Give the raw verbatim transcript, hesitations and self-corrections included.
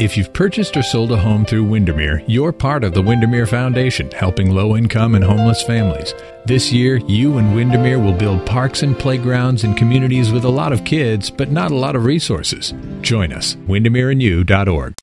If you've purchased or sold a home through Windermere, you're part of the Windermere Foundation, helping low-income and homeless families. This year, you and Windermere will build parks and playgrounds in communities with a lot of kids, but not a lot of resources. Join us, windermere and you dot org.